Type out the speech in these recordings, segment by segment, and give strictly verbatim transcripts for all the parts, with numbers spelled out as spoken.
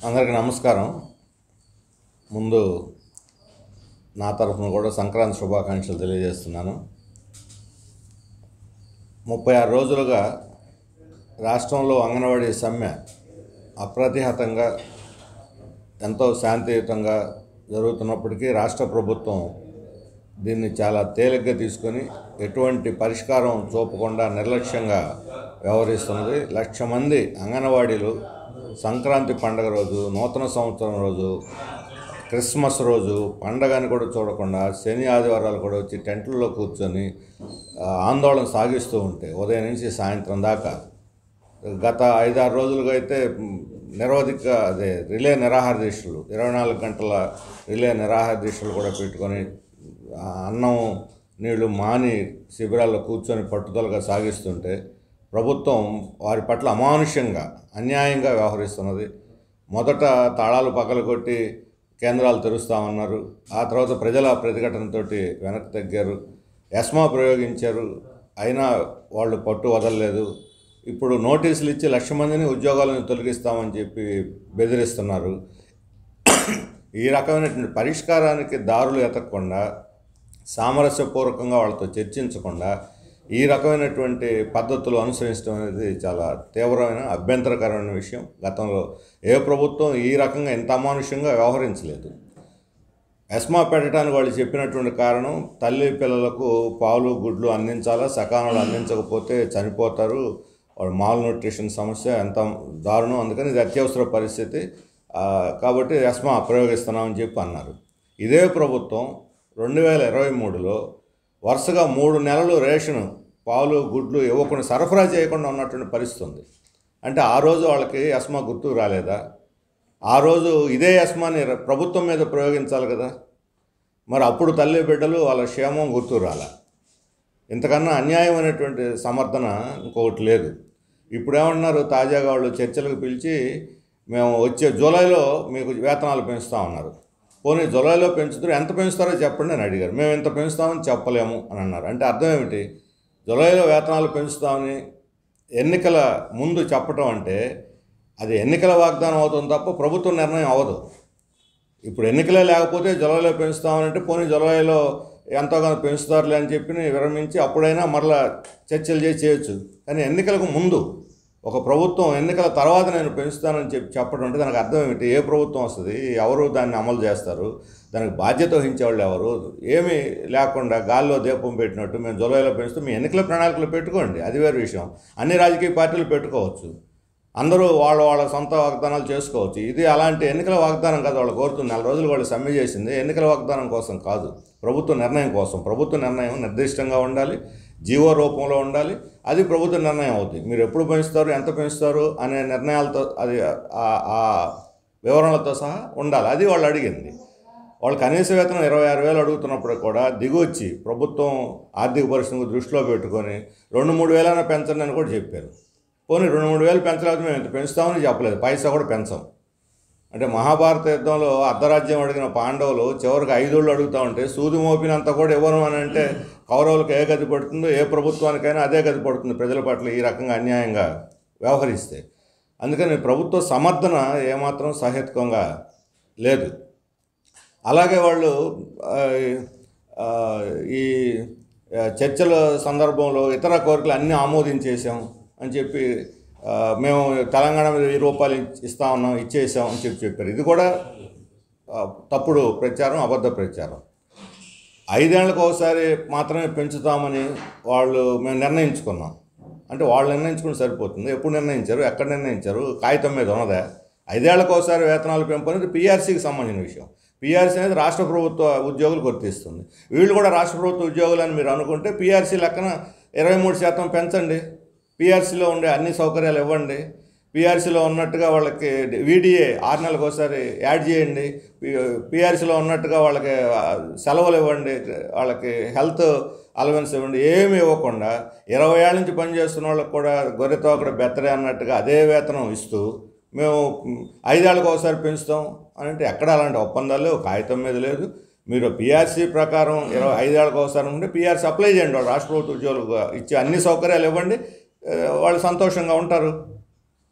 అందరికీ నమస్కారం. ముందు నా తరఫున కూడా సంక్రాంతి శుభాకాంక్షలు తెలియజేస్తున్నాను. ముప్పై ఆరు రోజులుగా రాష్ట్రంలో అంగన్వాడీ సమ్మె అప్రతిహతంగా ఎంతో శాంతియుతంగా జరుగుతున్నప్పటికీ రాష్ట్ర ప్రభుత్వం దీన్ని చాలా తేలిగ్గా తీసుకొని ఎటువంటి పరిష్కారం చూపకుండా నిర్లక్ష్యంగా వ్యవహరిస్తున్నది. లక్ష మంది అంగన్వాడీలు సంక్రాంతి పండుగ రోజు, నూతన సంవత్సరం రోజు, క్రిస్మస్ రోజు పండగని కూడా చూడకుండా శని ఆదివారాలు కూడా వచ్చి టెంట్లలో కూర్చొని ఆందోళన సాగిస్తూ ఉంటే ఉదయం నుంచి సాయంత్రం దాకా గత ఐదారు రోజులుగా అయితే నిరవధిక అదే రిలే నిరాహార దీక్షలు ఇరవై నాలుగు గంటల రిలే నిరాహార దీక్షలు కూడా పెట్టుకొని అన్నం నీళ్లు మాని శిబిరాల్లో కూర్చొని పట్టుదలగా సాగిస్తుంటే ప్రభుత్వం వారి పట్ల అమానుష్యంగా అన్యాయంగా వ్యవహరిస్తున్నది. మొదట తాళాలు పగలగొట్టి కేంద్రాలు తెరుస్తామన్నారు. ఆ తర్వాత ప్రజల ప్రతిఘటనతో వెనక్కి తగ్గారు. ఎస్మా ప్రయోగించారు, అయినా వాళ్ళు పట్టు వదలలేదు. ఇప్పుడు నోటీసులు ఇచ్చి లక్ష మందిని ఉద్యోగాలను తొలగిస్తామని చెప్పి బెదిరిస్తున్నారు. ఈ రకమైనటువంటి పరిష్కారానికి దారులు ఎతకకుండా, సామరస్యపూర్వకంగా వాళ్ళతో చర్చించకుండా ఈ రకమైనటువంటి పద్ధతులు అనుసరించడం అనేది చాలా తీవ్రమైన అభ్యంతరకరమైన విషయం. గతంలో ఏ ప్రభుత్వం ఈ రకంగా ఇంత అమానుష్యంగా వ్యవహరించలేదు. ఎస్మా పెట్టడానికి వాళ్ళు చెప్పినటువంటి కారణం తల్లి పిల్లలకు పాలు గుడ్లు అందించాలా, సకాలంలో అందించకపోతే చనిపోతారు, వాళ్ళు మాల్ న్యూట్రిషన్ సమస్య ఎంత దారుణం, అందుకని ఇది అత్యవసర పరిస్థితి కాబట్టి ఎస్మా ప్రయోగిస్తున్నామని చెప్పి అన్నారు. ఇదే ప్రభుత్వం రెండు వేల ఇరవై మూడులో వరుసగా మూడు నెలలు రేషను పాలు గుడ్లు ఇవ్వకుండా సరఫరా చేయకుండా ఉన్నటువంటి పరిస్థితి ఉంది. అంటే ఆ రోజు వాళ్ళకి ఎస్మా గుర్తుకు రాలేదా? ఆ రోజు ఇదే ఎస్మాని ప్రభుత్వం మీద ప్రయోగించాలి కదా. మరి అప్పుడు తల్లి బిడ్డలు వాళ్ళ క్షేమం గుర్తుకు రాలా. ఇంతకన్నా అన్యాయమైనటువంటి సమర్థన ఇంకొకటి లేదు. ఇప్పుడు ఏమన్నారు, తాజాగా వాళ్ళు చర్చలకు పిలిచి మేము వచ్చే జూలైలో మీకు వేతనాలు పెంచుతామన్నారు. పోనీ జూలైలో పెంచుతారు, ఎంత పెంచుతారో చెప్పండి అని అడిగారు. మేము ఎంత పెంచుతామని చెప్పలేము అని అన్నారు. అంటే అర్థం ఏమిటి? జూలైలో వేతనాలు పెంచుతామని ఎన్నికల ముందు చెప్పటం అంటే అది ఎన్నికల వాగ్దానం అవుతుంది తప్ప ప్రభుత్వ నిర్ణయం అవ్వదు. ఇప్పుడు ఎన్నికలే లేకపోతే జూలైలో పెంచుతామనంటే పోనీ జూలైలో ఎంతోగానో పెంచుతారులే అని చెప్పి విరమించి అప్పుడైనా మరలా చర్చలు చేసి చేయొచ్చు. కానీ ఎన్నికలకు ముందు ఒక ప్రభుత్వం ఎన్నికల తర్వాత నేను పెంచుతానని చెప్పి చెప్పడం అంటే దానికి అర్థం ఏమిటి? ఏ ప్రభుత్వం వస్తుంది, ఎవరు దాన్ని అమలు చేస్తారు, దానికి బాధ్యత వహించేవాళ్ళు ఎవరు? ఏమీ లేకుండా గాల్లో దీపం పెట్టినట్టు మేము జూలైలో పెంచుతూ మీ ఎన్నికల ప్రణాళికలు పెట్టుకోండి, అది వేరే విషయం. అన్ని రాజకీయ పార్టీలు పెట్టుకోవచ్చు, అందరూ వాళ్ళ వాళ్ళ సొంత వాగ్దానాలు చేసుకోవచ్చు. ఇది అలాంటి ఎన్నికల వాగ్దానం కాదు. వాళ్ళు కోరుతుంది నెల రోజులు వాళ్ళు సమ్మె చేసింది ఎన్నికల వాగ్దానం కోసం కాదు, ప్రభుత్వ నిర్ణయం కోసం. ప్రభుత్వ నిర్ణయం నిర్దిష్టంగా ఉండాలి, జీవో రూపంలో ఉండాలి, అది ప్రభుత్వ నిర్ణయం అవుతుంది. మీరు ఎప్పుడు పెంచుతారు, ఎంత పెంచుతారు అనే నిర్ణయాలతో అది ఆ వివరణలతో సహా ఉండాలి. అది వాళ్ళు అడిగింది. వాళ్ళు కనీస వేతనం ఇరవై ఆరు వేలు అడుగుతున్నప్పుడు కూడా దిగొచ్చి ప్రభుత్వం ఆర్థిక పరిస్థితిని దృష్టిలో పెట్టుకొని రెండు మూడు వేలైనా పెంచండి అని కూడా చెప్పారు. పోనీ రెండు మూడు వేలు పెంచలేకపోతే మేము ఎంత పెంచుతామని చెప్పలేదు, పైసా కూడా పెంచాం. అంటే మహాభారత యుద్ధంలో అర్ధరాజ్యం అడిగిన పాండవులు చివరికి ఐదోళ్ళు అడుగుతూ ఉంటే సూది మోపినంత కూడా ఇవ్వను అని అంటే కౌరవులకు ఏ గది పడుతుందో ఏ ప్రభుత్వానికైనా అదే గది పడుతుంది ప్రజల పట్ల ఈ రకంగా అన్యాయంగా వ్యవహరిస్తే. అందుకని ప్రభుత్వ సమర్థన ఏమాత్రం సహేతుకంగా లేదు. అలాగే వాళ్ళు ఈ చర్చల సందర్భంలో ఇతర కోరికలు అన్నీ ఆమోదించేసాం అని చెప్పి మేము తెలంగాణ మీద వెయ్యి రూపాయలు ఇస్తా ఉన్నాం, ఇచ్చేసాం అని చెప్పి చెప్పారు. ఇది కూడా తప్పుడు ప్రచారం, అబద్ధ ప్రచారం. ఐదేళ్లకు ఒకసారి మాత్రమే పెంచుతామని వాళ్ళు మేము నిర్ణయించుకున్నాం. అంటే వాళ్ళు నిర్ణయించుకుని సరిపోతుంది? ఎప్పుడు నిర్ణయించారు, ఎక్కడ నిర్ణయించారు, కాగితం మీద ఉన్నదా? ఐదేళ్లకు ఒకసారి వేతనాలు పెంపు అనేది పీఆర్సీకి సంబంధించిన విషయం. పీఆర్సీ అనేది రాష్ట్ర ప్రభుత్వ ఉద్యోగులు వర్తిస్తుంది. వీళ్ళు కూడా రాష్ట్ర ప్రభుత్వ ఉద్యోగులు అని మీరు అనుకుంటే పీఆర్సీ లెక్కన ఇరవై మూడు శాతం పెంచండి, పీఆర్సీలో ఉండే అన్ని సౌకర్యాలు ఇవ్వండి, పీఆర్సీలో ఉన్నట్టుగా వాళ్ళకి వీడిఏ ఆరు నెలలకు ఒకసారి యాడ్ చేయండి, పీఆర్సీలో ఉన్నట్టుగా వాళ్ళకి సెలవులు ఇవ్వండి, వాళ్ళకి హెల్త్ అలవెన్స్ ఇవ్వండి. ఏమి ఇవ్వకుండా ఇరవై ఏళ్ళ నుంచి పనిచేస్తున్న వాళ్ళకి కూడా గొర్రెతో అక్కడ బెత్తరే అన్నట్టుగా అదే వేతనం ఇస్తూ మేము ఐదేళ్ళకు ఒకసారి పెంచుతాం అని అంటే ఎక్కడ అలాంటి ఒప్పందాలు లేవు, కాగితం మీద లేదు. మీరు పీఆర్సీ ప్రకారం ఇరవై ఐదేళ్ళకు ఒకసారి ఉంటే పీఆర్సీ అప్లై చేయండి, వాళ్ళు రాష్ట్ర ప్రభుత్వ ఉద్యోగులు ఇచ్చే అన్ని సౌకర్యాలు ఇవ్వండి, వాళ్ళు సంతోషంగా ఉంటారు.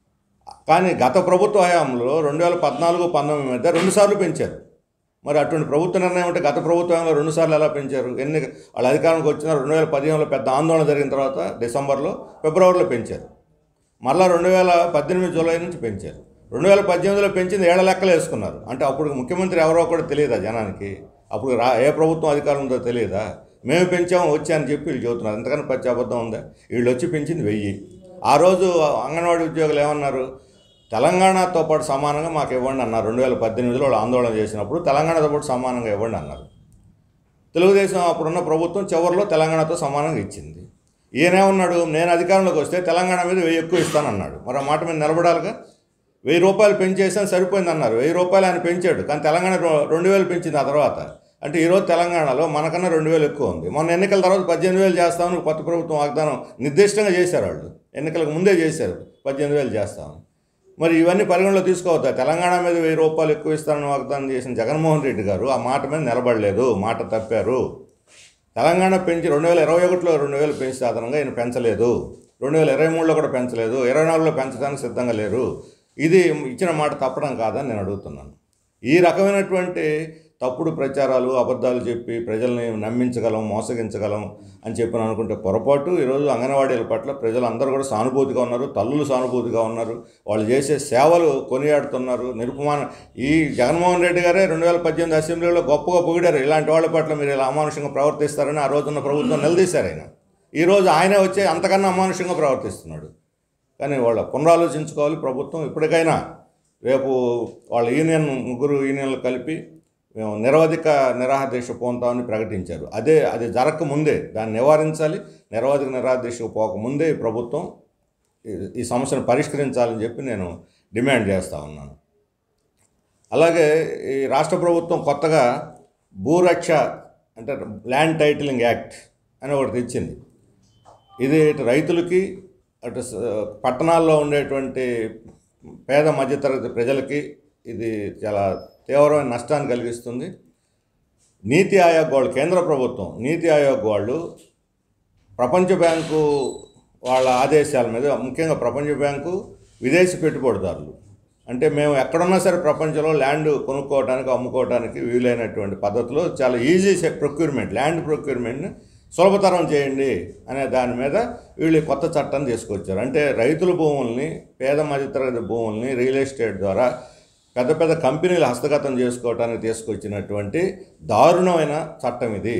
కానీ గత ప్రభుత్వ హయాంలో రెండు వేల పద్నాలుగు పంతొమ్మిది మధ్య రెండుసార్లు పెంచారు. మరి అటువంటి ప్రభుత్వ నిర్ణయం అంటే గత ప్రభుత్వంలో రెండుసార్లు ఎలా పెంచారు? ఎన్ని వాళ్ళ అధికారానికి వచ్చిన రెండు వేల పదిహేనులో పెద్ద ఆందోళన జరిగిన తర్వాత డిసెంబర్లో ఫిబ్రవరిలో పెంచారు. మళ్ళీ రెండు వేల పద్దెనిమిది జూలై నుంచి పెంచారు. రెండు వేల పద్దెనిమిదిలో పెంచింది ఏళ్ల లెక్కలు వేసుకున్నారు. అంటే అప్పుడు ముఖ్యమంత్రి ఎవరో కూడా తెలియదా జనానికి? అప్పుడు రా ఏ ప్రభుత్వం అధికారం ఉందో తెలియదా? మేము పెంచాము వచ్చా అని చెప్పి వీళ్ళు చెబుతున్నారు. ఎంతకన్నా పచ్చి అబద్ధం ఉందా? వీళ్ళు వచ్చి పెంచింది వెయ్యి. ఆ రోజు అంగన్వాడీ ఉద్యోగులు ఏమన్నారు? తెలంగాణతో పాటు సమానంగా మాకు ఇవ్వండి అన్నారు. రెండు వేల పద్దెనిమిదిలో వాళ్ళు ఆందోళన చేసినప్పుడు తెలంగాణతో పాటు సమానంగా ఇవ్వండి అన్నారు. తెలుగుదేశం అప్పుడున్న ప్రభుత్వం చివరిలో తెలంగాణతో సమానంగా ఇచ్చింది. ఈయనేమన్నాడు? నేను అధికారంలోకి వస్తే తెలంగాణ మీద వెయ్యి ఎక్కువ ఇస్తానన్నాడు. మరి ఆ మాట మీద నిలబడాలిగా. వెయ్యి రూపాయలు పెంచేసాను సరిపోయింది అన్నారు. వెయ్యి రూపాయలు ఆయన పెంచాడు, కానీ తెలంగాణ రెండు వేలు పెంచింది ఆ తర్వాత. అంటే ఈరోజు తెలంగాణలో మనకన్నా రెండు వేలు ఎక్కువ ఉంది. మొన్న ఎన్నికల తర్వాత పద్దెనిమిది వేలు చేస్తామని కొత్త ప్రభుత్వం వాగ్దానం నిర్దిష్టంగా చేశారు. వాళ్ళు ఎన్నికలకు ముందే చేశారు పద్దెనిమిది వేలు చేస్తామని. మరి ఇవన్నీ పరిగణలో తీసుకోవద్దా? తెలంగాణ మీద వెయ్యి రూపాయలు ఎక్కువ ఇస్తానని వాగ్దానం చేసిన జగన్మోహన్ రెడ్డి గారు ఆ మాట మీద నిలబడలేదు, మాట తప్పారు. తెలంగాణ పెంచి రెండు వేల ఇరవై ఒకటిలో రెండు వేలు పెంచితే అదనంగా ఈయన పెంచలేదు. రెండు వేల ఇరవై మూడులో కూడా పెంచలేదు. ఇరవై నాలుగులో పెంచడానికి సిద్ధంగా లేరు. ఇది ఇచ్చిన మాట తప్పడం కాదని నేను అడుగుతున్నాను. ఈ రకమైనటువంటి తప్పుడు ప్రచారాలు, అబద్ధాలు చెప్పి ప్రజల్ని నమ్మించగలం, మోసగించగలం అని చెప్పి అనుకుంటే పొరపాటు. ఈరోజు అంగన్వాడీల పట్ల ప్రజలు అందరూ కూడా సానుభూతిగా ఉన్నారు, తల్లులు సానుభూతిగా ఉన్నారు, వాళ్ళు చేసే సేవలు కొనియాడుతున్నారు. నిరుపమాన ఈ జగన్మోహన్ రెడ్డి గారే రెండు వేల పద్దెనిమిది అసెంబ్లీలో గొప్పగా పొగిడారు. ఇలాంటి వాళ్ళ పట్ల మీరు ఇలా అమానుషంగా ప్రవర్తిస్తారని ఆ రోజున్న ప్రభుత్వం నిలదీశారు ఆయన. ఈరోజు ఆయనే వచ్చి అంతకన్నా అమానుషంగా ప్రవర్తిస్తున్నాడు. కానీ వాళ్ళ పునరాలోచించుకోవాలి ప్రభుత్వం. ఇప్పటికైనా రేపు వాళ్ళ యూనియన్ ముగ్గురు యూనియన్లు కలిపి మేము నిరవధిక నిరాహారదీక్ష పోతామని ప్రకటించారు. అదే అది జరగకముందే దాన్ని నివారించాలి. నిరవధిక నిరాహారదీక్షకు పోకముందే ఈ ప్రభుత్వం ఈ సమస్యను పరిష్కరించాలని చెప్పి నేను డిమాండ్ చేస్తూ ఉన్నాను. అలాగే ఈ రాష్ట్ర ప్రభుత్వం కొత్తగా భూరక్ష అంటే ల్యాండ్ టైటిలింగ్ యాక్ట్ అని ఒకటి తెచ్చింది. ఇది ఇటు రైతులకి, అటు పట్టణాల్లో ఉండేటువంటి పేద మధ్యతరగతి ప్రజలకి ఇది చాలా తీవ్రమైన నష్టాన్ని కలిగిస్తుంది. నీతి ఆయోగ్ వాళ్ళు, కేంద్ర ప్రభుత్వం నీతి ఆయోగ్ వాళ్ళు ప్రపంచ బ్యాంకు వాళ్ళ ఆదేశాల మీద, ముఖ్యంగా ప్రపంచ బ్యాంకు విదేశీ పెట్టుబడిదారులు అంటే మేము ఎక్కడున్నా సరే ప్రపంచంలో ల్యాండ్ కొనుక్కోవడానికి, అమ్ముకోవడానికి వీలైనటువంటి పద్ధతిలో చాలా ఈజీ ప్రొక్యూర్మెంట్, ల్యాండ్ ప్రొక్యూర్మెంట్ని సులభతరం చేయండి అనే దాని మీద వీళ్ళు కొత్త చట్టాన్ని తీసుకొచ్చారు. అంటే రైతుల భూముల్ని, పేద మధ్యతరగతి భూముల్ని రియల్ ఎస్టేట్ ద్వారా పెద్ద పెద్ద కంపెనీలు హస్తగతం చేసుకోవడానికి తీసుకొచ్చినటువంటి దారుణమైన చట్టం ఇది.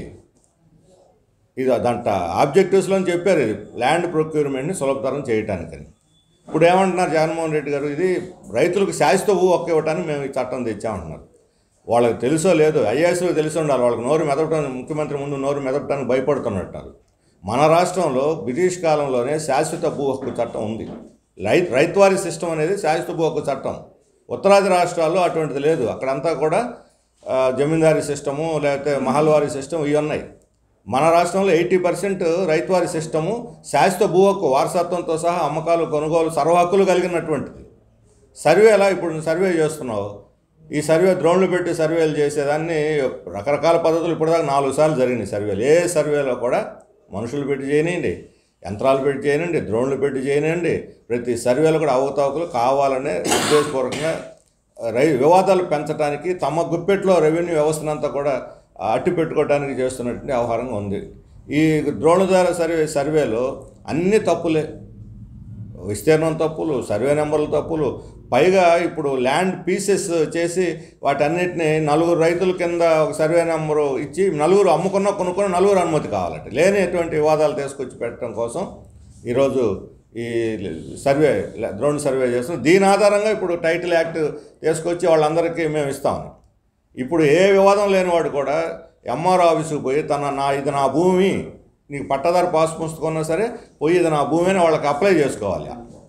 ఇది దాంట ఆబ్జెక్టివ్స్లో చెప్పారు, ఇది ల్యాండ్ ప్రొక్యూర్మెంట్ని సులభతరం చేయటానికని. ఇప్పుడు ఏమంటున్నారు జగన్మోహన్ రెడ్డి గారు? ఇది రైతులకు శాశ్వత భూ హక్కు ఇవ్వడానికి మేము ఈ చట్టం తెచ్చామంటున్నారు. వాళ్ళకి తెలుసో లేదు, ఐఏఎస్లో తెలిసి ఉండాలి. వాళ్ళకి నోరు మెదపడానికి, ముఖ్యమంత్రి ముందు నోరు మెదపడానికి భయపడుతున్నట్టారు. మన రాష్ట్రంలో బ్రిటిష్ కాలంలోనే శాశ్వత భూ హక్కు చట్టం ఉంది. రైతు రైతువారీ సిస్టమ్ అనేది శాశ్వత భూ హక్కు చట్టం. ఉత్తరాది రాష్ట్రాల్లో అటువంటిది లేదు. అక్కడంతా కూడా జమీందారీ సిస్టము, లేకపోతే మహల్వారీ సిస్టమ్ ఇవి ఉన్నాయి. మన రాష్ట్రంలో ఎయిటీ పర్సెంట్ రైతువారీ సిస్టము శాశ్వత భూ హక్కు, వారసత్వంతో సహా అమ్మకాలు, కొనుగోలు, సర్వ హక్కులు కలిగినటువంటిది. సర్వే ఎలా ఇప్పుడు సర్వే చేస్తున్నావు? ఈ సర్వే డ్రోన్లు పెట్టి సర్వేలు చేసేదాన్ని రకరకాల పద్ధతులు ఇప్పటిదాకా నాలుగు సార్లు జరిగినాయి సర్వేలు. ఏ సర్వేలో కూడా మనుషులు పెట్టి చేయనివ్వండి, యంత్రాలు పెట్టి చేయనండి, డ్రోన్లు పెట్టి చేయనండి, ప్రతి సర్వేలో కూడా అవకతవకలు కావాలనే ఉద్దేశపూర్వకంగా రై వివాదాలు పెంచడానికి, తమ గుప్పెట్లో రెవెన్యూ వ్యవస్థనంతా కూడా అట్టి పెట్టుకోవడానికి చేస్తున్నటువంటి వ్యవహారంగా ఉంది. ఈ డ్రోన్ల ద్వారా సర్వే సర్వేలో అన్ని తప్పులే. విస్తీర్ణం తప్పులు, సర్వే నెంబర్లు తప్పులు, పైగా ఇప్పుడు ల్యాండ్ పీసెస్ చేసి వాటన్నిటిని నలుగురు రైతుల కింద ఒక సర్వే నెంబరు ఇచ్చి నలుగురు అమ్ముకున్న కొనుక్కున్న నలుగురు అనుమతి కావాలంటే, లేనిటువంటి వివాదాలు తీసుకొచ్చి పెట్టడం కోసం ఈరోజు ఈ సర్వే డ్రోన్ సర్వే చేస్తున్నాం. దీని ఆధారంగా ఇప్పుడు టైటిల్ యాక్ట్ తీసుకొచ్చి వాళ్ళందరికీ మేము ఇస్తామని. ఇప్పుడు ఏ వివాదం లేనివాడు కూడా ఎంఆర్ఓ ఆఫీసుకు పోయి తన నా ఇది నా భూమి, నీకు పట్టదారు పాస్ పుస్తకం సరే పోయి ఇది నా భూమి అని వాళ్ళకి అప్లై చేసుకోవాలి.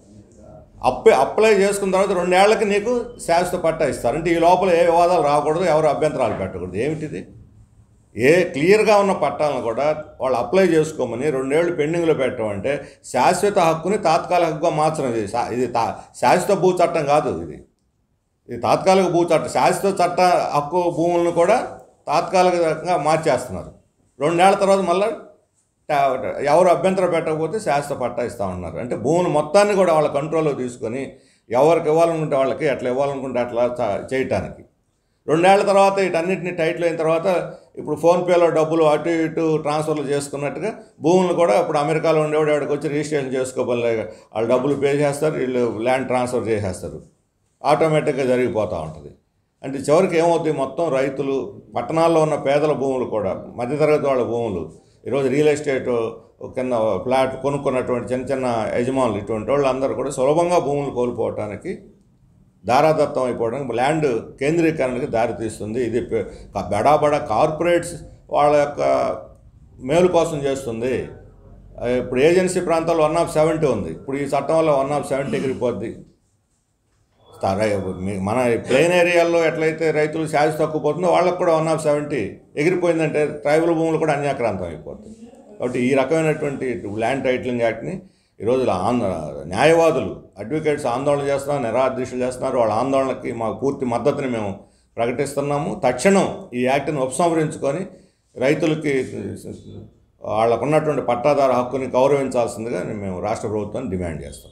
అప్లై అప్లై చేసుకున్న తర్వాత రెండేళ్లకి నీకు శాశ్వత పట్టా ఇస్తారు. అంటే ఈ లోపల ఏ వివాదాలు రాకూడదు, ఎవరు అభ్యంతరాలు పెట్టకూడదు. ఏమిటిది? ఏ క్లియర్గా ఉన్న పట్టాలను కూడా వాళ్ళు అప్లై చేసుకోమని రెండేళ్ళు పెండింగ్లో పెట్టడం అంటే శాశ్వత హక్కుని తాత్కాలిక హక్కుగా మార్చడం. ఇది ఇది తా శాశ్వత భూ చట్టం కాదు, ఇది ఇది తాత్కాలిక భూ చట్టం. శాశ్వత చట్ట హక్కు భూములను కూడా తాత్కాలికంగా మార్చేస్తున్నారు. రెండేళ్ల తర్వాత మళ్ళీ ఎవరు అభ్యంతరం పెట్టకపోతే శాశ్వత పట్టా ఇస్తామన్నారు. అంటే భూములు మొత్తాన్ని కూడా వాళ్ళ కంట్రోల్లో తీసుకొని ఎవరికి ఇవ్వాలనుకుంటే వాళ్ళకి, ఎట్లా ఇవ్వాలనుకుంటే అట్లా చేయటానికి. రెండేళ్ల తర్వాత వీటన్నిటిని టైట్లు అయిన తర్వాత ఇప్పుడు ఫోన్పేలో డబ్బులు అటు ఇటు ట్రాన్స్ఫర్లు చేసుకున్నట్టుగా భూములు కూడా ఇప్పుడు అమెరికాలో ఉండేవాడు వాడికి వచ్చి రిజిస్ట్రేషన్ చేసుకోవాలి, వాళ్ళు డబ్బులు పే చేస్తారు, వీళ్ళు ల్యాండ్ ట్రాన్స్ఫర్ చేసేస్తారు, ఆటోమేటిక్గా జరిగిపోతూ ఉంటుంది. అంటే చివరికి ఏమవుతుంది, మొత్తం రైతులు, పట్టణాల్లో ఉన్న పేదల భూములు కూడా, మధ్యతరగతి వాళ్ళ భూములు, ఈరోజు రియల్ ఎస్టేట్ కింద ఫ్లాట్ కొనుక్కున్నటువంటి చిన్న చిన్న యజమానులు, ఇటువంటి వాళ్ళు అందరూ కూడా సులభంగా భూములు కోల్పోవటానికి, దారాదత్తం అయిపోవడానికి, ల్యాండ్ కేంద్రీకరణకి దారితీస్తుంది. ఇది బడా బడా కార్పొరేట్స్ వాళ్ళ యొక్క మేలు కోసం చేస్తుంది. ఇప్పుడు ఏజెన్సీ ప్రాంతాల్లో వన్ ఆఫ్ సెవెంటీ ఉంది, ఇప్పుడు ఈ చట్టం వల్ల వన్ ఆఫ్ సెవెంటీ ఎగిరిపోద్ది. మన ప్లెయిన్ ఏరియాల్లో ఎట్లయితే రైతులు శాఖ తక్కువ పోతుందో వాళ్ళకు కూడా వన్ ఆఫ్ సెవెంటీ ఎగిరిపోయిందంటే ట్రైబల్ భూములు కూడా అన్యాక్రాంతం అయిపోతుంది. కాబట్టి ఈ రకమైనటువంటి ల్యాండ్ టైటిలింగ్ యాక్ట్ని ఈరోజు ఆంధ్ర న్యాయవాదులు, అడ్వకేట్స్ ఆందోళన చేస్తున్నారు, నిరాదీక్షలు చేస్తున్నారు. వాళ్ళ ఆందోళనకి మాకు పూర్తి మద్దతుని మేము ప్రకటిస్తున్నాము. తక్షణం ఈ యాక్ట్ని ఉపసంహరించుకొని రైతులకి వాళ్ళకు ఉన్నటువంటి పట్టాదారు హక్కుని గౌరవించాల్సిందిగా మేము రాష్ట్ర ప్రభుత్వాన్ని డిమాండ్ చేస్తాం.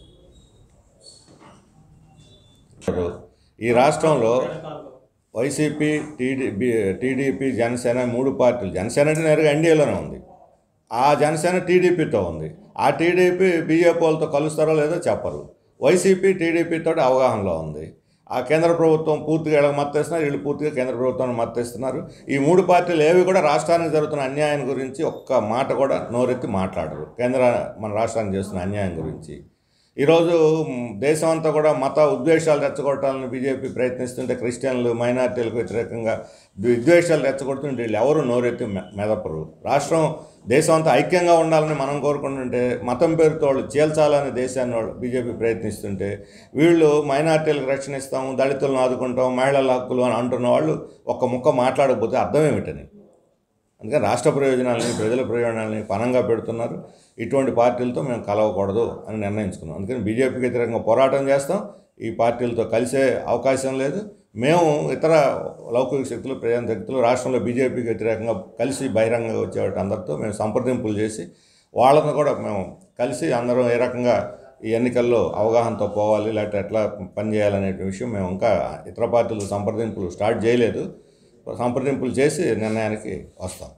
ఈ రాష్ట్రంలో వైసీపీ, టీడీపీ టీడీపీ జనసేన మూడు పార్టీలు, జనసేన అంటే నేరుగా ఎన్డీఏలోనే ఉంది, ఆ జనసేన టీడీపీతో ఉంది, ఆ టీడీపీ బీజేపీ వాళ్ళతో కలుస్తారో లేదో చెప్పరు. వైసీపీ టీడీపీతో అవగాహనలో ఉంది. ఆ కేంద్ర ప్రభుత్వం పూర్తిగా వీళ్ళకి మద్దతిస్తున్నారు, వీళ్ళు పూర్తిగా కేంద్ర ప్రభుత్వాన్ని మద్దతిస్తున్నారు. ఈ మూడు పార్టీలు ఏవి కూడా రాష్ట్రానికి జరుగుతున్న అన్యాయం గురించి ఒక్క మాట కూడా నోరెత్తి మాట్లాడరు. కేంద్ర మన రాష్ట్రానికి చేస్తున్న అన్యాయం గురించి ఈరోజు దేశం అంతా కూడా మత ఉద్వేషాలు రెచ్చగొట్టాలని బీజేపీ ప్రయత్నిస్తుంటే, క్రిస్టియన్లు, మైనార్టీలకు వ్యతిరేకంగా విద్వేషాలు రెచ్చగొడుతుంటే వీళ్ళు ఎవరు నోరెత్తి మెదపరు. రాష్ట్రం, దేశం అంతా ఐక్యంగా ఉండాలని మనం కోరుకుంటుంటే మతం పేరుతో వాళ్ళు చీల్చాలని దేశాన్ని వాళ్ళు బీజేపీ ప్రయత్నిస్తుంటే, వీళ్ళు మైనార్టీలకు రక్షణ ఇస్తాము, దళితులను ఆదుకుంటాం, మహిళల హక్కులు అని అంటున్న వాళ్ళు ఒక్క ముక్క మాట్లాడకపోతే అర్థం ఏమిటని. అందుకని రాష్ట్ర ప్రయోజనాలని, ప్రజల ప్రయోజనాలని పనంగా పెడుతున్నారు. ఇటువంటి పార్టీలతో మేము కలవకూడదు అని నిర్ణయించుకున్నాం. అందుకని బీజేపీకి వ్యతిరేకంగా పోరాటం చేస్తాం. ఈ పార్టీలతో కలిసే అవకాశం లేదు. మేము ఇతర లౌకిక శక్తులు, ప్రజా శక్తులు రాష్ట్రంలో బీజేపీకి వ్యతిరేకంగా కలిసి బహిరంగంగా వచ్చేవాటి అందరితో మేము సంప్రదింపులు చేసి వాళ్ళని కూడా మేము కలిసి అందరం ఏ రకంగా ఈ ఎన్నికల్లో అవగాహనతో పోవాలి, లేకపోతే ఎట్లా పనిచేయాలనే విషయం మేము ఇంకా ఇతర పార్టీలు సంప్రదింపులు స్టార్ట్ చేయలేదు. సంప్రదింపులు చేసి నిర్ణయానికి వస్తాం.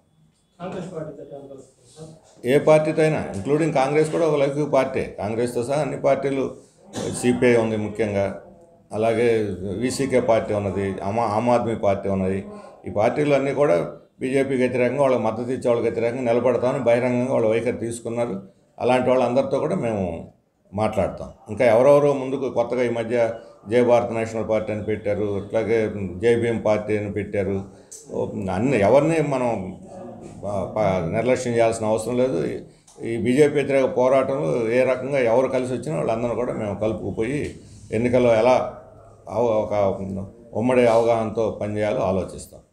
ఏ పార్టీతో అయినా, ఇంక్లూడింగ్ కాంగ్రెస్ కూడా ఒక లౌకిక పార్టీ. కాంగ్రెస్తో సహా అన్ని పార్టీలు, సిపిఐ ఉంది ముఖ్యంగా, అలాగే వీసీకే పార్టీ ఉన్నది, ఆమా ఆమ్ ఆద్మీ పార్టీ ఉన్నది. ఈ పార్టీలు అన్నీ కూడా బీజేపీకి వ్యతిరేకంగా, వాళ్ళకి మద్దతు ఇచ్చే వాళ్ళకి వ్యతిరేకంగా నిలబడతామని బహిరంగంగా వాళ్ళ వైఖరి తీసుకున్నారు. అలాంటి వాళ్ళందరితో కూడా మేము మాట్లాడతాం. ఇంకా ఎవరెవరో ముందుకు కొత్తగా ఈ మధ్య జై భారత్ నేషనల్ పార్టీ అని పెట్టారు, అట్లాగే జై భీమ్ పార్టీ అని పెట్టారు. అన్ని ఎవరిని మనం నిర్లక్ష్యం చేయాల్సిన అవసరం లేదు. ఈ బీజేపీ వ్యతిరేక పోరాటంలో ఏ రకంగా ఎవరు కలిసి వచ్చినా వాళ్ళందరూ కూడా మేము కలుపుకుపోయి ఎన్నికల్లో ఎలా ఒక ఉమ్మడి అవగాహనతో పనిచేయాలో ఆలోచిస్తాం.